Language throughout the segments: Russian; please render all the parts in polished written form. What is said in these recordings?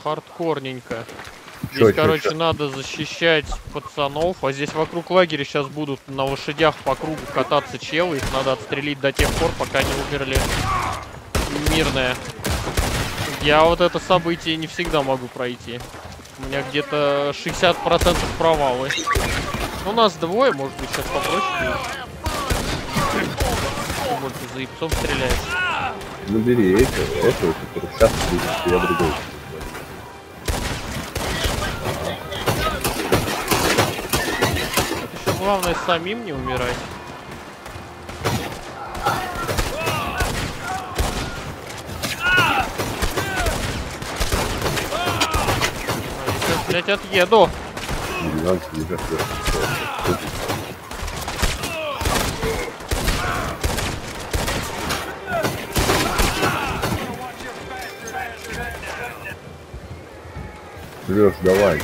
хардкорненько. Здесь, короче, надо защищать пацанов, а здесь вокруг лагеря сейчас будут на лошадях по кругу кататься челы, их надо отстрелить до тех пор, пока не умерли. Мирное. Я вот это событие не всегда могу пройти. У меня где-то 60% провалы. У нас двое, может быть, сейчас попроще. Вот ты за яйцом стреляешь. Набери этого, который сейчас будет, я другой. Еще главное самим не умирать. Блять, отъеду. Лёш, давай.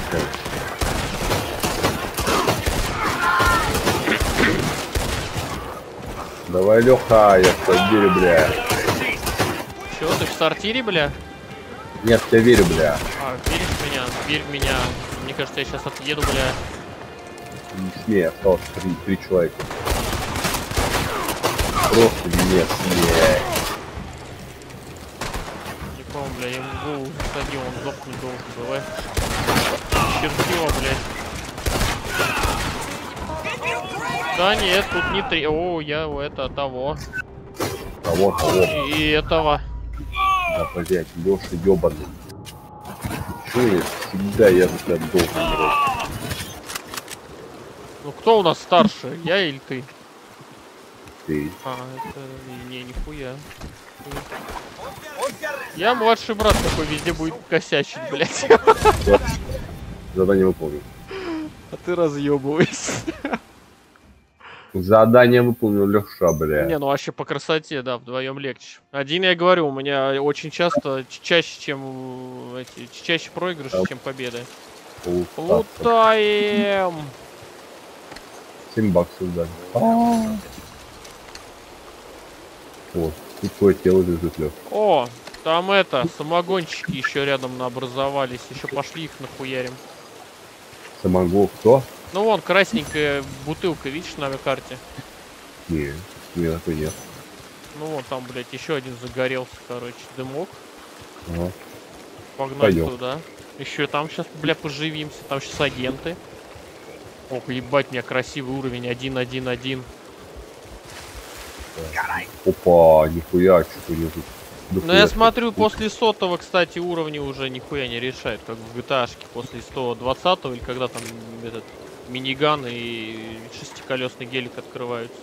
Давай, Лёха, я в тебя верю, бля. Чё, ты в сортире, бля? Нет, в тебя верю, бля. А, веришь в меня? Верь в меня. Мне кажется, я сейчас отъеду, бля. Не смей, осталось три человека. Просто не смей. Не помню, бля, я ему голову засадил, он сдохнуть должен был, чертила, блядь. Да нет, тут не три. О, я это того. Того. И этого. Да, блядь, Лёша ёбаный. Чё я всегда я за тебя должен играть? Ну кто у нас старше? Я или ты? Ты. А, это... Не, нихуя. Я младший брат такой везде будет косячить, блядь. Задание выполнил. А ты разъебывайся. Задание выполнил Лёша, бля. Не, ну вообще по красоте, да, вдвоем легче. Один, я говорю, у меня очень часто, чаще, чем чаще проигрыши, чем победы. Лутаем! 7 баксов дали. Вот, тут твое тело лежит, Лёх. О, там это, самогончики еще рядом наобразовались. Еще пошли их нахуярим. Самогон кто? Ну вон, красненькая бутылка, видишь, на карте? Не, меня такой нет. Ну вон там, блядь, еще один загорелся, короче, дымок. Ага. Погнали Пойдем. туда. Еще там сейчас, бля, поживимся. Там сейчас агенты. Ох, ебать, у меня красивый уровень 1-1-1. Опа, нихуя, что-то не тут. Ну я смотрю, после 100-го, кстати, уровня уже нихуя не решает, как в GTA-шке после 120-го, или когда там этот миниган и шестиколесный гелик открываются.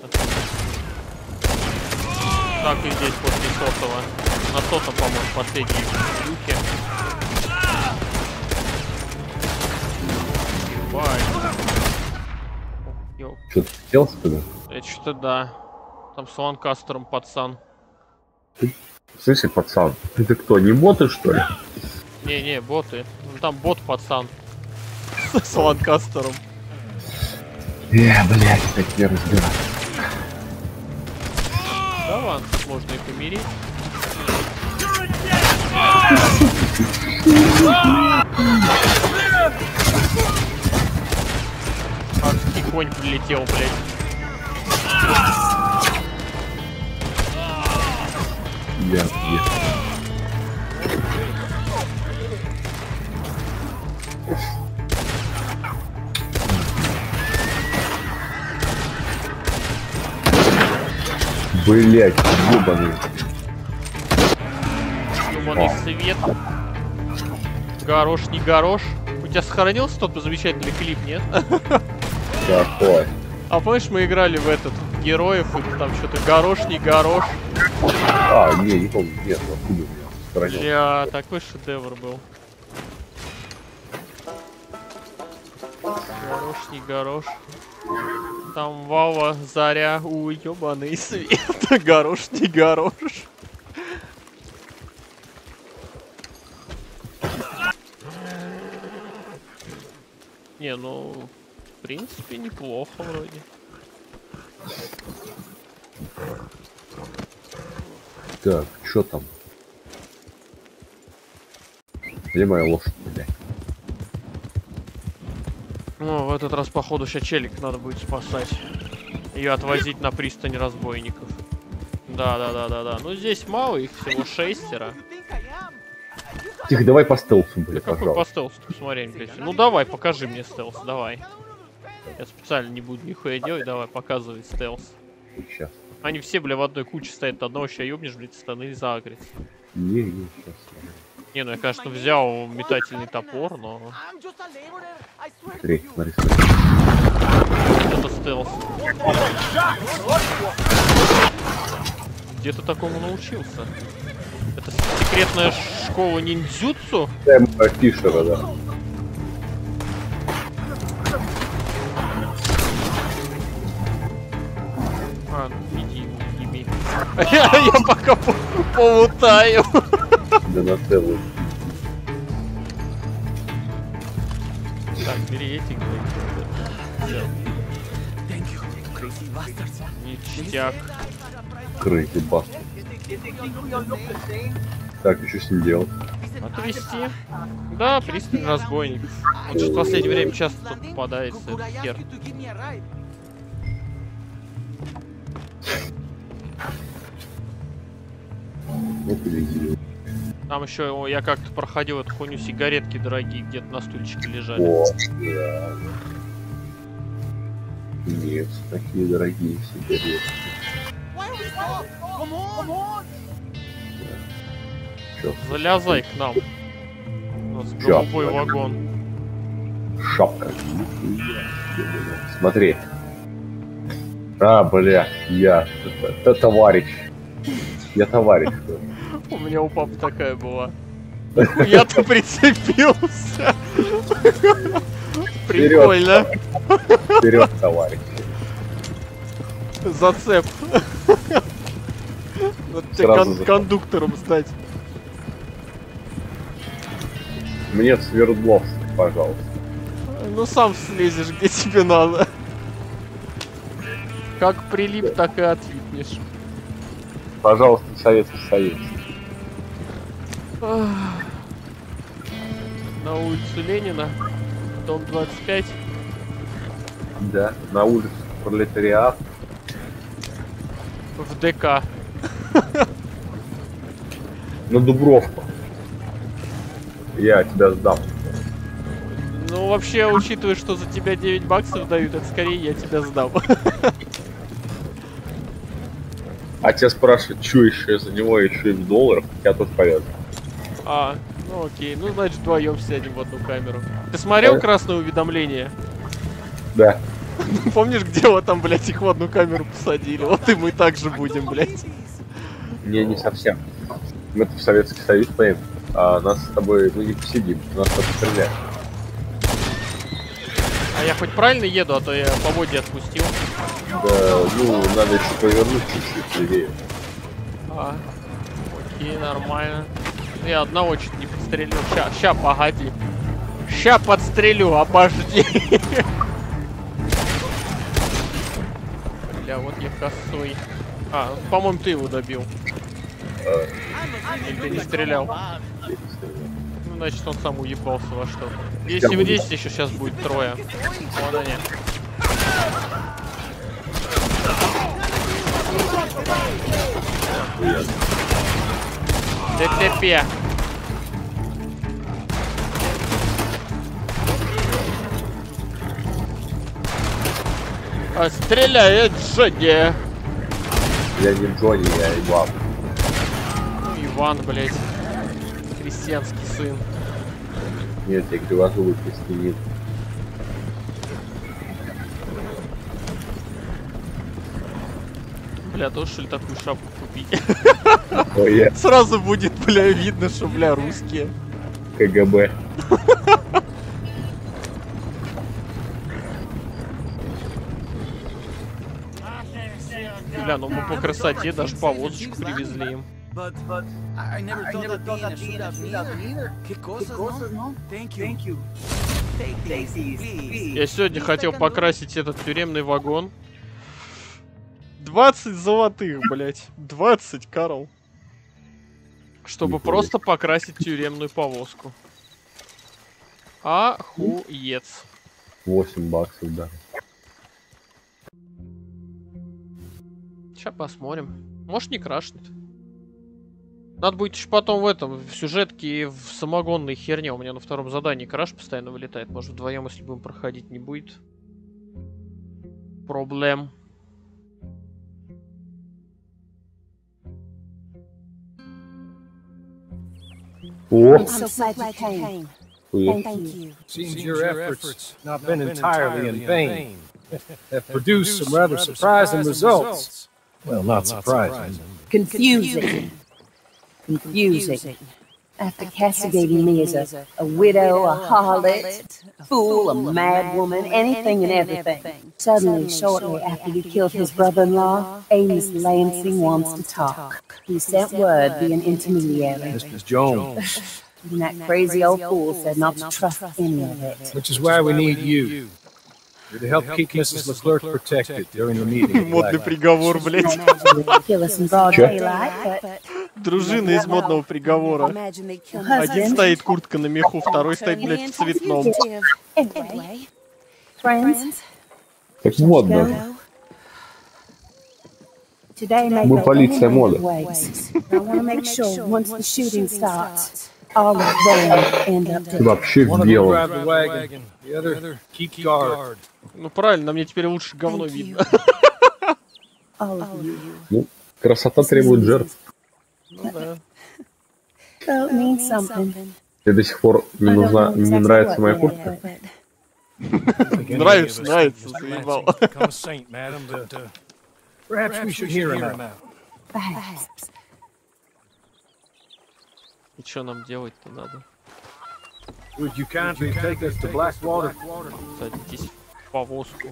Так и здесь после 100-го. На 100-м, по-моему, последние люки. Что, ты хотел, что ли? Это что-то да. Там с Ланкастером пацан. Слушай, пацан, ты кто, не боты, что ли? Не, боты. Ну, там бот пацан. С Ланкастером. Блядь, так не разбираюсь. Да ладно, можно и помирить. Адский конь прилетел, блядь. Блять, ебаный. Ёбаный свет. Горош, не горош. У тебя сохранился тот замечательный клип, нет? Какой? А помнишь, мы играли в этот героев, и там что-то горош, не горош. А, не помню, нет, откуда у меня сохранился. Бля, такой шедевр был. Горош, не горош. Там Вава, Заря, ёбаный свет. Горош, не горош. Не, ну, в принципе, неплохо вроде. Так, что там? Где моя лошадь, блядь? Ну, в этот раз, походу, сейчас челик надо будет спасать. Ее отвозить на пристань разбойников. Да. Ну, здесь мало, их всего 6. Тихо, давай по стелсу, Да блядь, какой по пожалуйста. стелсу, посмотри, блядь. Ну, давай, покажи мне стелс, давай. Я специально не буду нихуя делать, давай, показывай стелс. Сейчас. Они все, бля, в одной куче стоят, одного ща ёбнешь, блядь, станы загрить. Не, сейчас. Не, ну я, конечно, взял метательный топор, но... Смотри. Это стелс. Где ты такому научился? Это секретная школа ниндзюцу? Сэма Фишера, да. А, ну иди, еби. Я пока полутаю. Да на целую. Так, бери эти, ништяк. Крыси, баста. Так, и что с ним делать? Отвезти. Да, пристань разбойников. Он что в последнее время часто тут попадается, этот хер. Вот и видели. Там еще я как-то проходил эту хуйню, сигаретки дорогие где-то на стульчике лежали. О, да. Нет, такие дорогие сигареты. Чё? Залезай к нам. У нас Чё? голубой вагон. Шапка. Смотри. А, бля, я. Это товарищ. Я товарищ. У меня у папы такая была. Я-то прицепился. Прикольно. Вперед, товарищ. Зацеп. Вот тебе Сразу зацеп. кондуктором стать. Мне в Свердловск, пожалуйста. Ну сам слезешь, где тебе надо. Как прилип, так и отвипнешь. Пожалуйста, Советский Союз. На улицу Ленина, дом 25. Да, на улице Пролетариат. В ДК. На Дубровку. Я тебя сдам. Ну, вообще, учитывая, что за тебя 9 баксов дают, это скорее я тебя сдам. А тебя спрашивают, что еще за него, еще и в долларах, я тоже повезу. А, ну окей, ну значит вдвоем сядем в одну камеру. Ты смотрел Да. красное уведомление? Да. Помнишь, где вот там, блядь, их в одну камеру посадили? Вот и мы так же будем, блядь. Не совсем. Мы-то в Советский Союз поедем, а нас с тобой, мы не посидим, нас там стреляют. А я хоть правильно еду, а то я поводья отпустил. Да, ну, надо еще повернуть чуть-чуть левее. А, окей, нормально. Я одного чуть не подстрелил. Ща, погоди. Ща подстрелю, обожди. Бля, вот я косой. А, по-моему, ты его добил. Или ты не стрелял? Ну, значит, он сам уебался во что-то. Если вы здесь еще сейчас будет трое. Вон они. ДТП. А стреляет Джонни. Я не Джонни, я Иван. Ну, Иван, блядь. Крестьянский сын. Нет, я кривозубый крестьянин. Бля, тоже что ли такую шапку купить? Ой, я Сразу будет, бля, видно, что, бля, русские. КГБ. Бля, ну мы по красоте даже повозочку привезли им. But I never thought that being a souvenir. ¿Qué cosas, no? Thank you. Take these, please. Я сегодня хотел покрасить этот тюремный вагон. 20 золотых, блядь. 20, Карл. Чтобы Нихуя. просто покрасить тюремную повозку. Охуец. 8 баксов, да. Сейчас посмотрим. Может, не крашнет. Надо будет еще потом в сюжетке и в самогонной херне. У меня на втором задании краш постоянно вылетает. Может, вдвоем, если будем проходить, не будет проблем. О! Seems your efforts not been entirely in vain. Have produced some rather surprising results. Well, not surprising. Confusing. Confusing. After castigating me as a widow, a harlot, a fool, a mad woman, anything and everything. Suddenly, shortly after you killed his brother-in-law, Amos Lansing wants to talk. He sent word via an intermediary. Mrs. Jones. And that crazy old fool said not to trust any of it. Which is why we need you. You're to help keep Mrs. Leclerc protected during the meeting. Модный приговор, блядь. Kill us in broad daylight, but Дружина из модного приговора. Один стоит куртка на меху, второй стоит, блядь, в цветном. anyway, friends, Так модно. today may Мы go полиция any моды. number of ways. I want to make sure once the shooting starts, all of them end up Ты dead. вообще в One of them белом. grab the wagon, the other keep guard. Ну правильно, мне теперь лучше говно видно. All of you. Ну, красота требует жертв. Ну да. So it means something. Тебе до сих пор не нужна, не нравится моя куртка? Нравится, нравится, заебал. Become a saint, madam, but perhaps we should hear him out. Perhaps. И что нам делать-то надо? Would you kindly take us to Blackwater? Садитесь в повозку.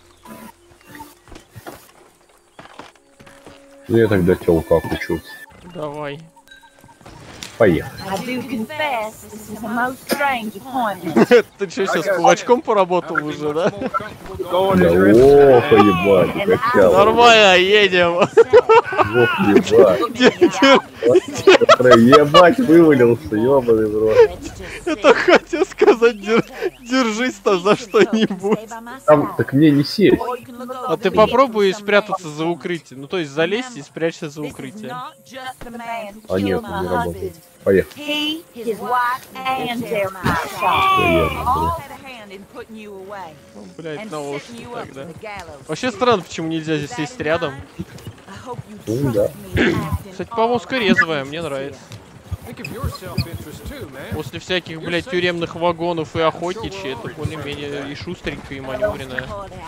Ну, я тогда телку окучусь. Давай. Поехали. I do confess this is a most strange appointment. Ты что, сейчас кулачком поработал уже, да? Going Да, as your interest. ох, ебать, качал. Нормально, едем. Ох, ебать. Ебать, вывалился, ебаный в рот. Я только хотел сказать, держись-то за что-нибудь. Там, так мне не сесть. А ты попробуй спрятаться за укрытие. Ну, то есть залезь и спрячься за укрытие. А нет, не работает. Поехали. He, his wife, and their shot. Поехали. Ну, блядь, на лошади тогда. Вообще странно, почему нельзя здесь сесть рядом. Ну да. Кстати, повозка резвая, мне нравится. Think of your self-interest too, man. После всяких, блядь, тюремных вагонов и охотничьи, это более-менее и шустренькая, и маневренная.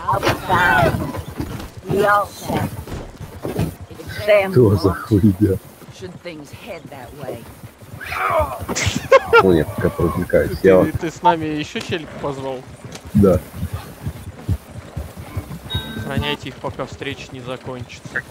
We all shall. Damn Что за хуйня? Should things head that way? Ну нет, пока развлекаюсь. Я, Ты с нами еще челик позвал? да. Охраняйте их, пока встреча не закончится.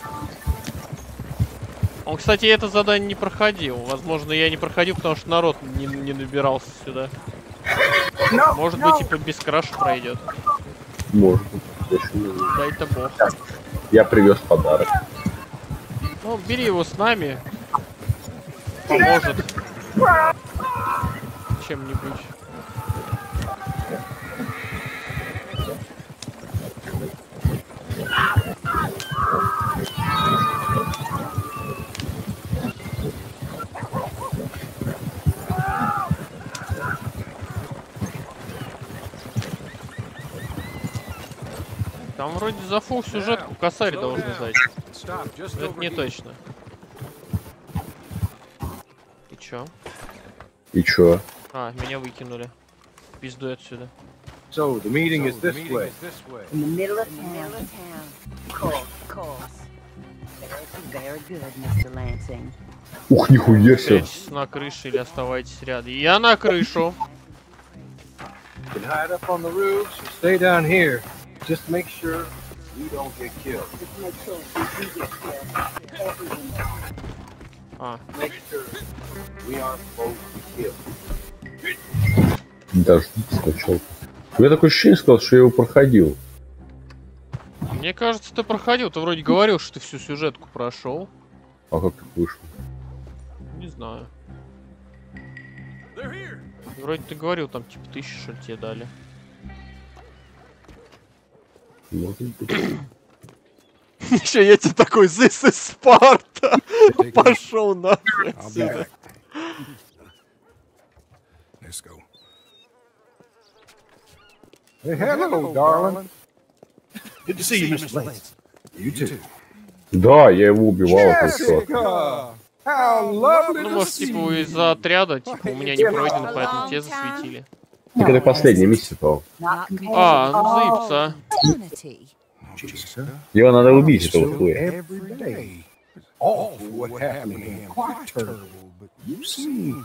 Он, кстати, это задание не проходил. Возможно, я не проходил, потому что народ не набирался сюда. Может быть, типа без краша пройдет. Может быть. Почему? Дай-то бог. Я привез подарок. Ну, бери его с нами. Поможет. Чем-нибудь. Там вроде за фул сюжетку косарь должны зайти. Stop just Но это over не here. точно. И чё? И чё? А, меня выкинули. Пиздуй отсюда. So the meeting is this way. in the middle of town. Of course. Very good, Mr. Lansing. Ух, нихуя себе. Прячьтесь на крыше или оставайтесь рядом. Я на крышу. You can hide up on the roofs or stay down here. Just make sure we don't get killed. А, Make sure we aren't both killed. Дождитесь, сначала. У меня такое ощущение, сказал, что я его проходил. мне кажется, ты проходил. Ты вроде говорил, что ты всю сюжетку прошел. А как так вышло? Не знаю. Вроде ты говорил, там типа 1000 что ли тебе дали. Еще я тебе такой, this is Sparta. Пошел нахуй отсюда. Let's go. Hey, hello, darling. Good to see you, Mr. Blades. You too. Да, я его убивал. Просто. Jessica! How lovely Ну, to может, see типа you. из-за отряда, типа, у меня не пройдено, поэтому тебе засветили. Так это последняя миссия, то. Not compared А, to all ну заебца. eternity. Jessica, Его надо убить, этого хуя. every day. Awful what happened to him. Quite terrible, but you seem...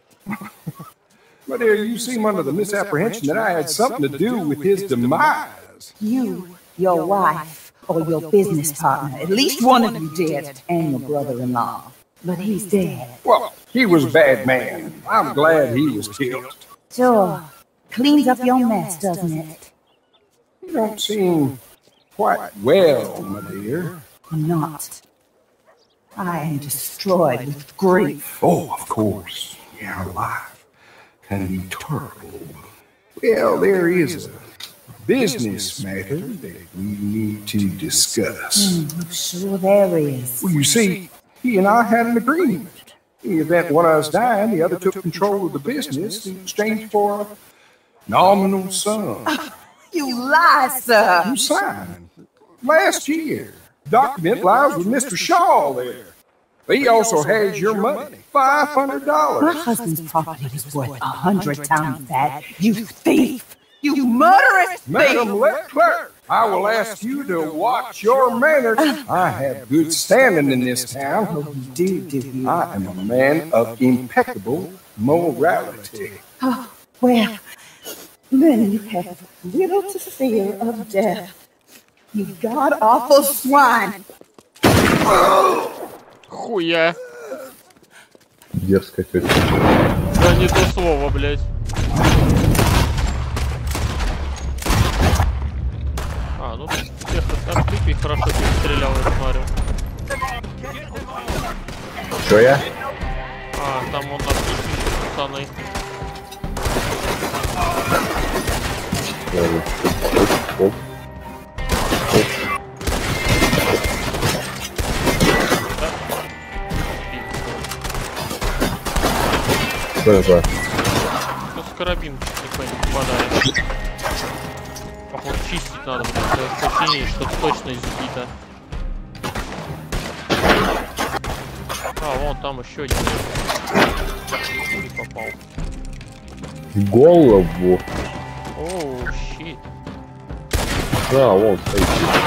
My dear, you seem under the misapprehension that I had something to do with his demise. You, your wife, or your business partner, at least one of you did, and your brother-in-law. But he's dead. Well, he was a bad man. I'm glad he was killed. Sure. Cleans up your mess, doesn't it? You don't seem quite well, my dear. I'm not. I am destroyed with grief. Oh, of course. Yeah, life can be terrible. Well, there is a business matter that we need to discuss. Sure there is. Well, you see, he and I had an agreement. In the event one of us died, the other took control of the business in exchange for a nominal sum. You lie, sir. You signed last year. Document lies with Mr. Shaw there. He also has your money, My $500. husband's property is worth 100 times that. You thief! You murderous Madam thief! Leclerc, I will ask you to watch your manners. I have good standing in this town. Do you? I am a man of impeccable morality. Oh, well, then you have little to fear of death. You god-awful swine! Хуя. Дерзкая тетя. Да не то слово, блядь. А, ну всех отцепи, хорошо перестрелял, я смотрю. Чё я? А, там он нас ищет, пацаны. Оп. Что это? Что с карабин никто не попадает. Походу чистить надо, потому что ощущение, что точно сбито. А, вон там еще один. Не попал. В голову. Оу, щит. Да, вон стоит.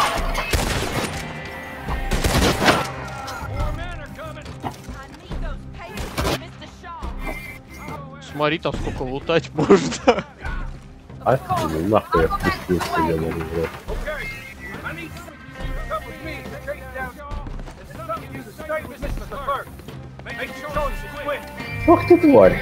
Смотри, там сколько лутать можно. А, ну нахуй я спустился, я могу играть. Ох ты тварь.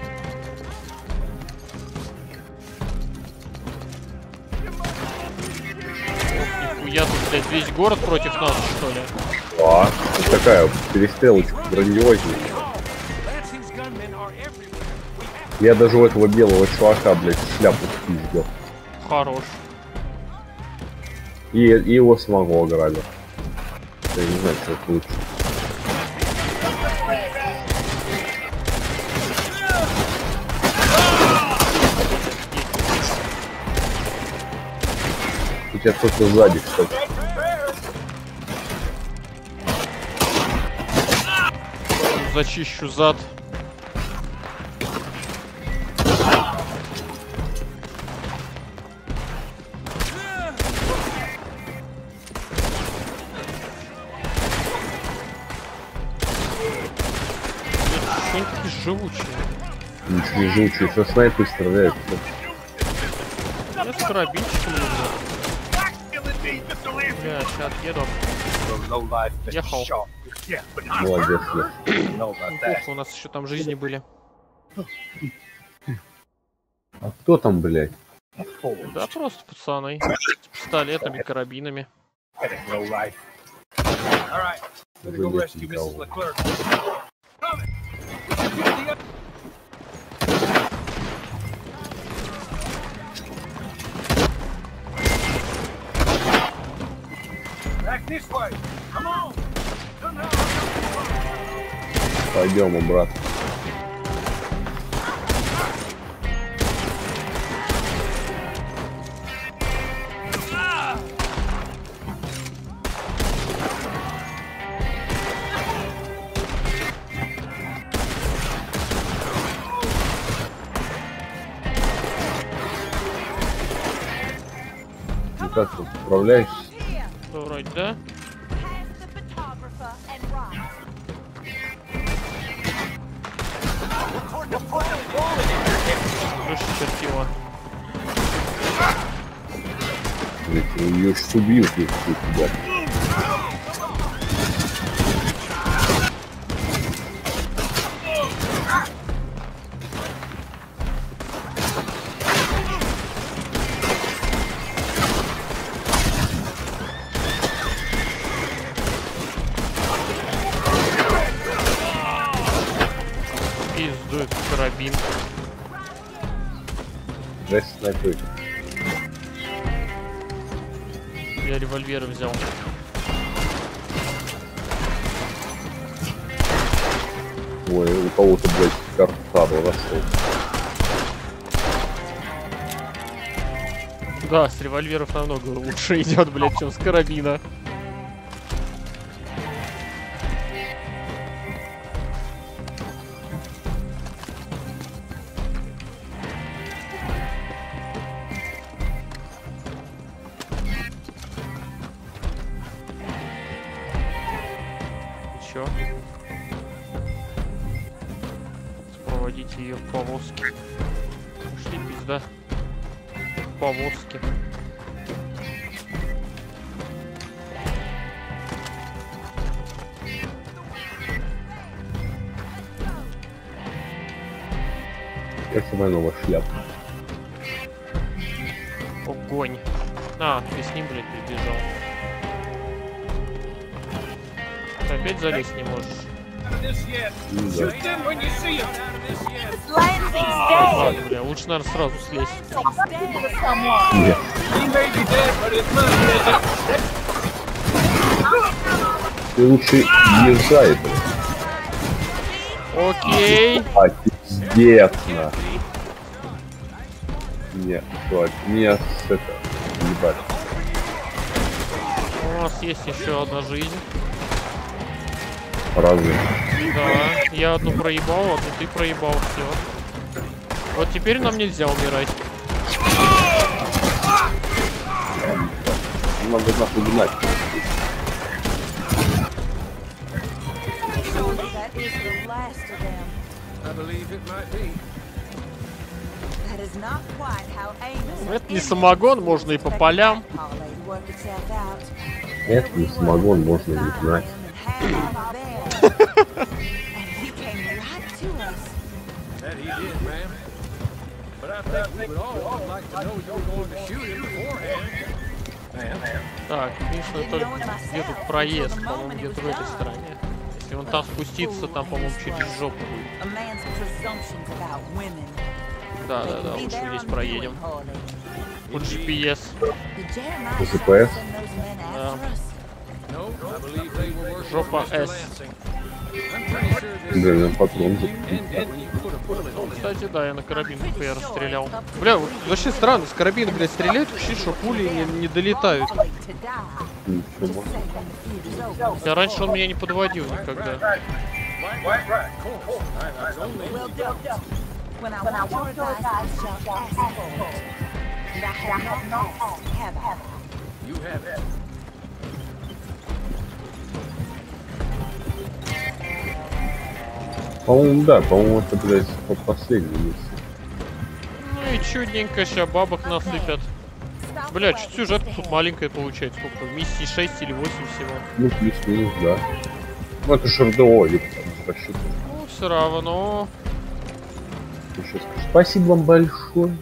Нихуя тут, блядь, весь город против нас, что ли? А, такая перестрелочка грандиознее. Я даже у этого белого чувака, блядь, шляпу спиздил. Хорош. И его самого ограбил. Я не знаю, что это лучше. У тебя кто-то сзади, кстати. Зачищу зад. Что они такие живучие? Ничего не живучий, со снайпер стреляет. Я с карабинчиком нужно. Бля, сейчас еду. Ехал. Молодец, я. Неплохо, у нас еще там жизни были. А кто там, блядь? Да просто пацаны. С пистолетами, карабинами. Уже нет никого. Пойдем обратно. Ну как ты справляешься? Вроде, да? Крыша чертила. Ее сейчас убьют, если тебя. Пиздует карабин. Здрасте, снайпер. Я револьвер взял. Ой, у кого-то, блядь, картаду нашел. Да, с револьверов намного лучше идет, блядь, чем с карабина. Чё? Проводите ее в повозке. Ушли, пизда. В повозке. Это моя новая шляпа. Огонь. А, ты с ним, блядь, прибежал. Ты опять залезть не можешь? Ну, да. Ладно, бля, лучше, наверное, сразу слезть. Нет. Ты лучше езжай, блядь. Окей. А, пиздец, на. Нет, чувак, меня с это ебать. У нас есть еще одна жизнь. Разве? Да, я одну проебал, одну ты проебал, все. Вот теперь нам нельзя умирать. Надо нахуй гнать. Это не самогон, можно и по полям. Это не самогон, можно и гнать. Так, конечно, только где тут проезд, по-моему, где-то в этой стороне. Если вон там спуститься, там, по-моему, через жопу будет. Да, лучше здесь проедем. Вот GPS. GPS? Да. Жопа S. Блин, патрон. Ну, кстати, да, я на карабин я расстрелял. Бля, вообще странно, с карабина, блядь, стреляют, ощущение, что пули не долетают. Хотя раньше он меня не подводил никогда. По-моему, да, по-моему, это, блядь, последний миссия. Ну и чудненько, сейчас бабок насыпят. Бля, чуть сюжетка тут маленькая получается. Сколько? Миссии 6 или 8 всего. Ну, плюс-минус, да. Ну, это же РДО, ёпта, рассчитываю. Ну, все равно. Спасибо вам большое.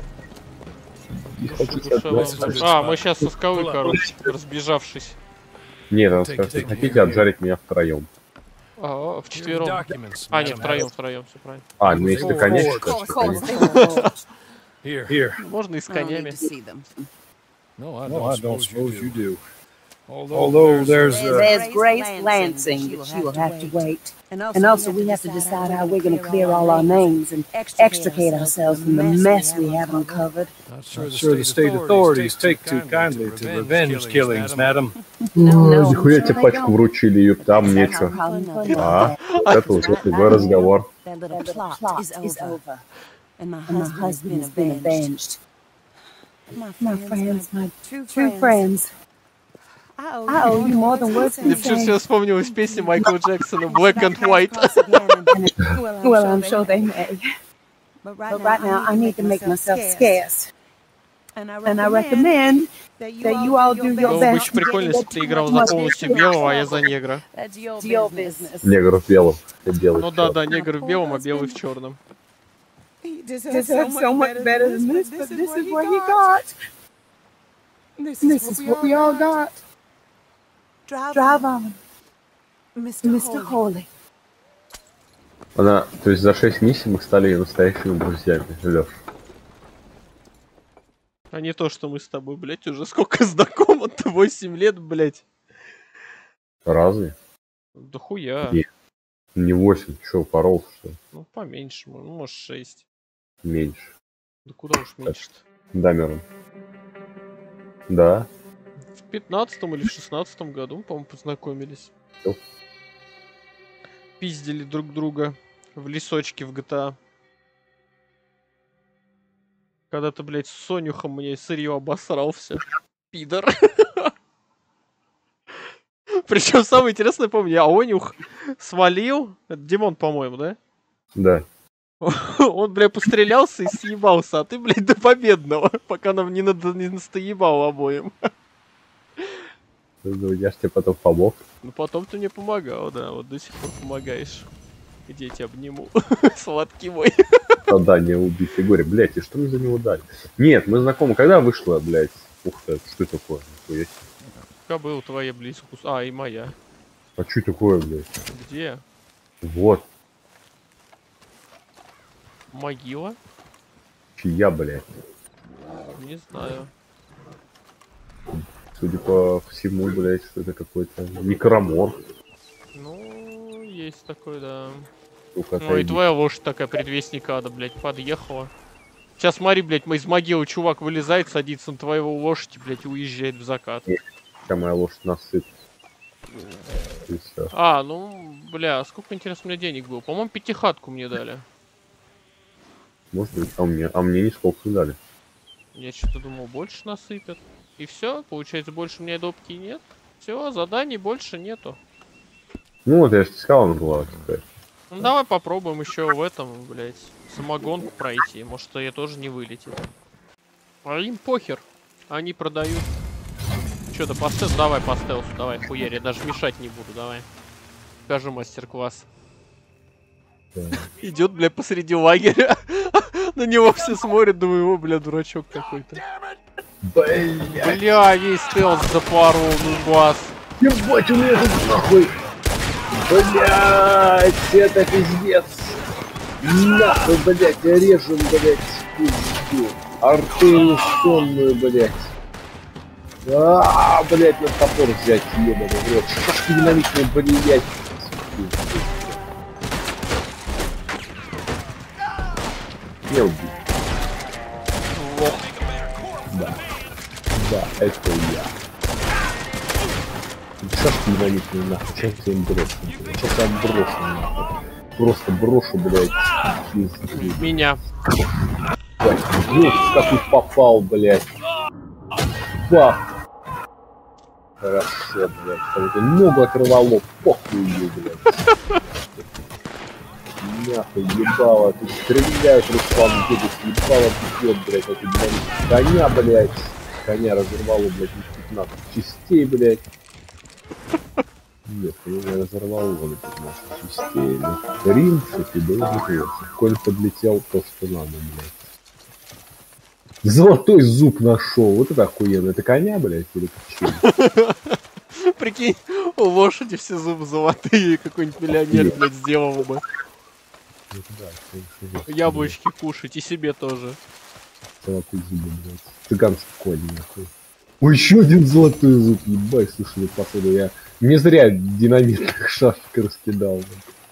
А, мы сейчас со скалы, короче, разбежавшись. Нет, он скажет, если хотите отжарить меня втроем. А, вчетвером. А, нет, втроем, все правильно. А, ну если конечно, то Можно и с конями. No, I don't suppose you do. Although there's There's Grace Lansing, but she will have to wait. And also, we have to decide how we're going to clear all our names and extricate ourselves from the mess we have uncovered. not sure the state authorities take too kindly to revenge killings, madam. No, Нихуя тебе пачку вручили, ёп, там нечего. А, это уже другой разговор. The plot is over, and my husband has been avenged. My friends, my true friends. I owe you more than words Мне can почему say. все вспомнилась песня Майкла Джексона «Black and White». Well, I'm sure they may. But right now, I need to make myself scarce. And I recommend that you all do your Было бы best. очень прикольно, если бы ты играл за полностью белого, а я за негра. It's your business. Негр в белом. Белый Ну в да, черном. да, негр в белом, а белый в черном. This is so much better than this, but this is what he got. This is what we all got. Drive on, Mr. Holy. Она, то есть за 6 миссий мы стали настоящими друзьями, Лёш. А не то, что мы с тобой, блядь, уже сколько знакомы-то, 8 лет, блядь. Разве? Да хуя. Не. Не 8, чё, порол, что ли? Ну, поменьше, ну, может, 6. Меньше. Да куда уж меньше-то. Да, Мирон. Да. В 15-м или в 16-м году, по-моему, познакомились. Ёп. Пиздили друг друга в лесочке в GTA. Когда ты, блядь, с Сонюхом мне сырье обосрал все. Пидор. Причем самое интересное, помню, Онюх свалил. Это Димон, по-моему, да? Да. Он, бля, пострелялся и съебался, а ты, блядь, до победного, пока нам не настоебал обоим. Ну, я ж тебе потом помог. Ну потом ты мне помогал, да, вот до сих пор помогаешь. Иди, я тебя обниму. Сладкий мой. А, да, не убить Егоря. Блядь, и что мне за него дали? Нет, мы знакомы. Когда вышла, блядь? Ух ты, что это такое? Нихуя себе. Какая была твоя близкая? А, и моя. А что такое, блядь? Где? Вот. Могила? Чья, блядь? Не знаю. Судя по всему, блядь, что это какой-то некромор. Ну, есть такой, да. Сука, Ну и отойди. твоя лошадь такая, предвестник ада, блядь, подъехала. Сейчас смотри, блядь, мы из могилы чувак вылезает, садится на твоего лошадь, блядь, и уезжает в закат. Вся моя лошадь насыт. И всё. А, ну, бля, сколько, интересно, у меня денег было? По-моему, 5-хатку мне дали. Может быть, а мне нисколько дали. Я что-то думал, больше насыпят. И все, получается, больше у меня допки нет. Все, заданий больше нету. Ну вот, я же сказал, она была такая. Ну давай попробуем еще в этом, блядь, самогонку пройти. Может, я тоже не вылетит. А им похер. Они продают. Что-то по стелсу? Давай по стелсу, давай, хуярь, я даже мешать не буду, давай. Покажу мастер-класс. Да. Идет, бля, посреди лагеря. На него все смотрят, думаю, о, бля, дурачок какой-то. Бля, весь стелс запорол, ну бас. Ебать, у меня тут нахуй. Блять, это пиздец. Нахуй, блять, я режу, блять, пизду. Артерию сонную, блять. Блять, надо топор взять, ебаный в рот. Что ж ты динамично, блять. Не убил. Да. Да, это я. Сейчас ты динамичный нахуй, сейчас я им брошу, блядь. Сейчас я брошу нахуй. Просто брошу, блядь. Меня. Блядь, как ты попал, блядь. Бах. Хорошо, блядь. Кого-то ногу оторвало, похуй ее, блядь. Нахуй, ебало. Ты стреляешь, Руслан, дедus, ебало бьет, блядь, это динамичный. Коня, блядь. Коня разорвало, блядь, из 15 частей, блядь. Нет, я разорвал его на 15 частей. Ну, принцип и был не конь подлетел то, что надо, блядь. Золотой зуб нашел. Вот это охуенно. Это коня, блядь, или почему? Прикинь, у лошади все зубы золотые, какой-нибудь миллионер, блядь, сделал бы. Яблочки кушать и себе тоже. Золотые зубы, блядь. Цыганский конь, нахуй. Ой, еще один золотой зуб, ебать, слушай, походу я не зря динамитных шашек раскидал.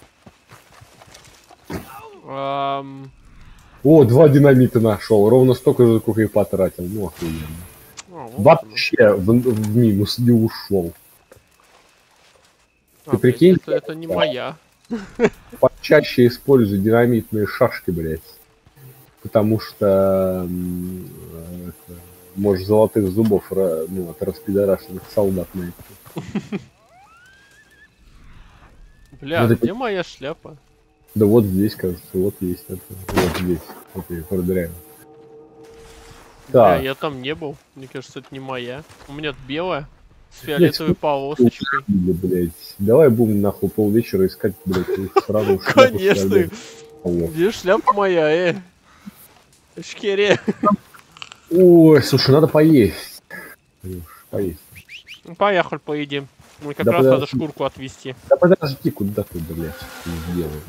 О, 2 динамита нашел, ровно столько же, сколько и потратил, ну охуенно. Вообще в минус не ушел. Ты прикинь? Это не моя. Почаще используй динамитные шашки, блядь. Потому что можешь золотых зубов от распидорашенных солдат найти. Бля, где моя шляпа? Да вот здесь, кажется, вот есть это. Вот здесь. Вот я проверяю. Бля, Так. я там не был. Мне кажется, это не моя. У меня белая. С фиолетовой полосочкой. Блять. Давай будем нахуй полвечера искать, блять, сразу шляпу. Конечно. Где шляпа моя, Шкере. Ой, слушай, надо поесть. Поесть. Ну, поехали, поедим. Мне как раз надо шкурку отвезти. Да подожди, куда ты, блядь, не сделаешь.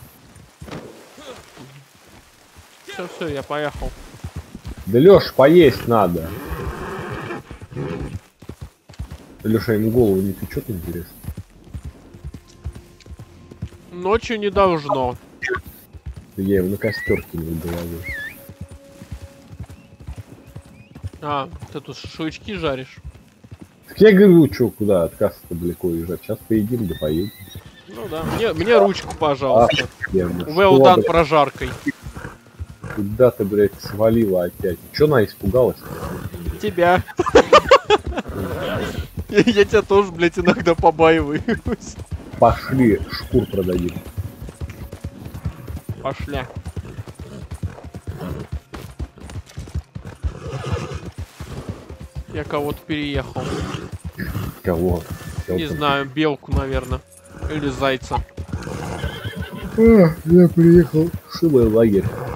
Все, я поехал. Да, Лёш, поесть надо. Лёша, ему голову не печет, интересно? Ночью не должно. Я его на костер кинул головой. А, ты тут шашлычки жаришь? Так я говорю, что, куда от кассы-то далеко уезжать. Сейчас поедим, да поедем. Ну да, мне ручку, пожалуйста. Well Well done прожаркой. Куда ты, блядь, свалила опять? Чё она испугалась? Тебя. Я тебя тоже, блядь, иногда побаиваюсь. Пошли, шкур продадим. Пошля. Я кого-то переехал. Кого? Не знаю, белку, наверное. Или зайца. Я приехал в шилый лагерь.